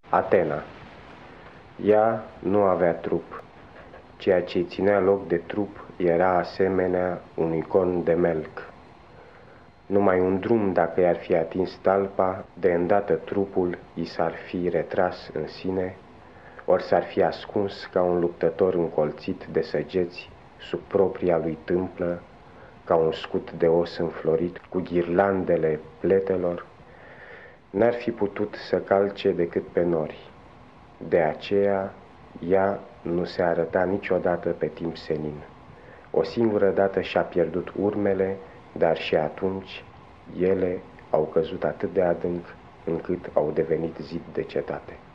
Atena. Ea nu avea trup. Ceea ce ținea loc de trup era asemenea unui con de melc. Numai un drum, dacă i-ar fi atins talpa, de îndată trupul i s-ar fi retras în sine, ori s-ar fi ascuns ca un luptător încolțit de săgeți sub propria lui tâmplă, ca un scut de os înflorit cu ghirlandele pletelor, n-ar fi putut să calce decât pe nori. De aceea, ea nu se arăta niciodată pe timp senin. O singură dată și-a pierdut urmele, dar și atunci ele au căzut atât de adânc încât au devenit zid de cetate.